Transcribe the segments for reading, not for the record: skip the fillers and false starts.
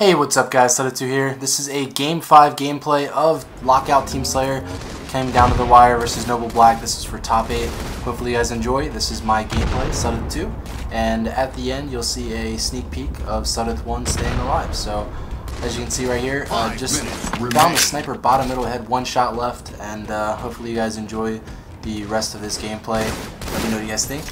Hey, what's up guys, Sudda2 here. This is a Game 5 gameplay of Lockout Team Slayer. Came down to the wire versus Noble Black. This is for top 8. Hopefully you guys enjoy. This is my gameplay, Sudda2. And at the end, you'll see a sneak peek of Sudda1 staying alive. So, as you can see right here, just found the sniper bottom middle, had one shot left. And hopefully you guys enjoy the rest of this gameplay. Let me know what you guys think.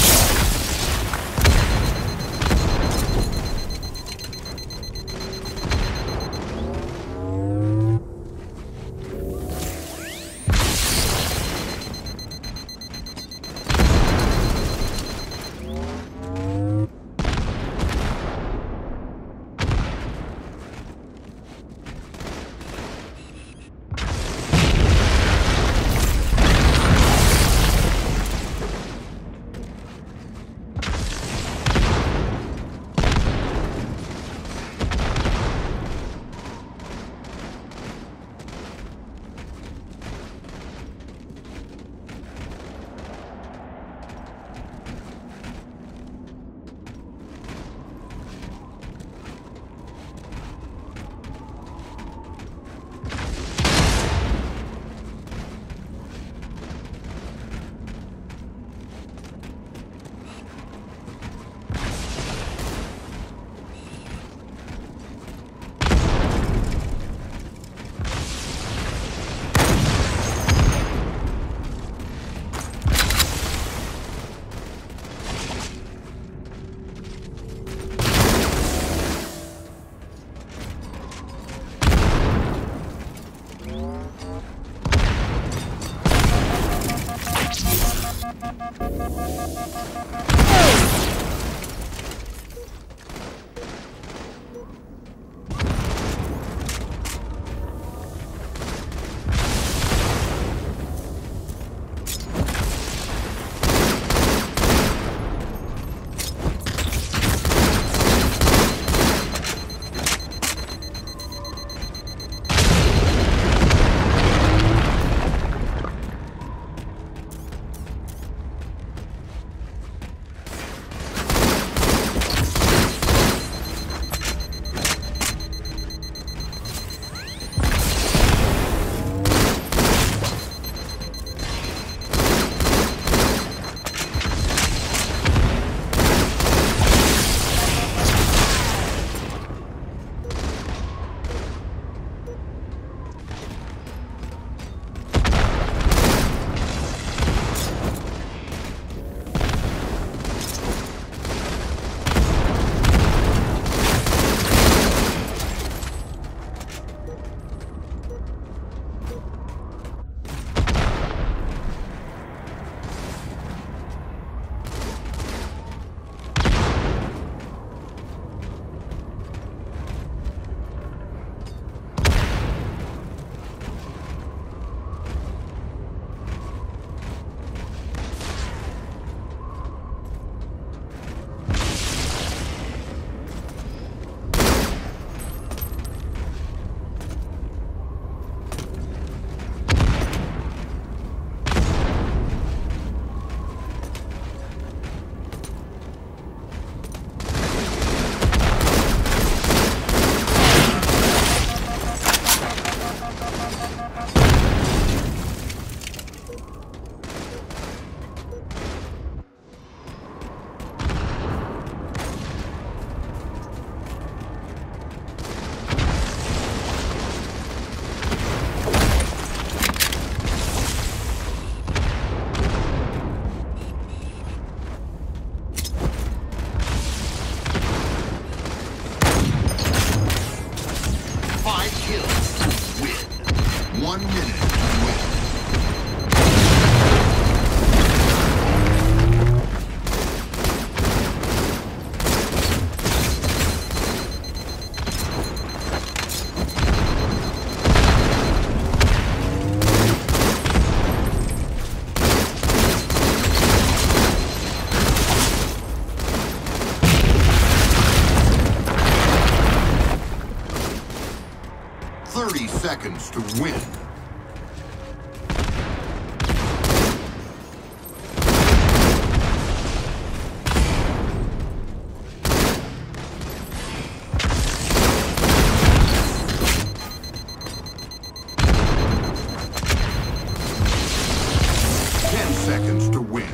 Seconds to win. seconds to win.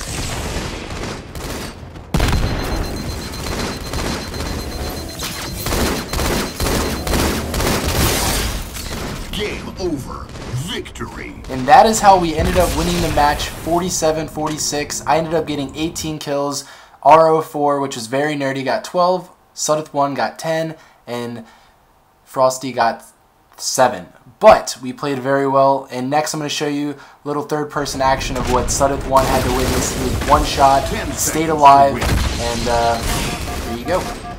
Game over. Victory. And that is how we ended up winning the match 47-46. I ended up getting 18 kills. RO4, which is very nerdy, got 12. Sudeth1 got 10. And Frosty got 7. But we played very well. And next I'm going to show you a little third-person action of what Sudeth1 had to witness. He was one shot, stayed alive, and there you go.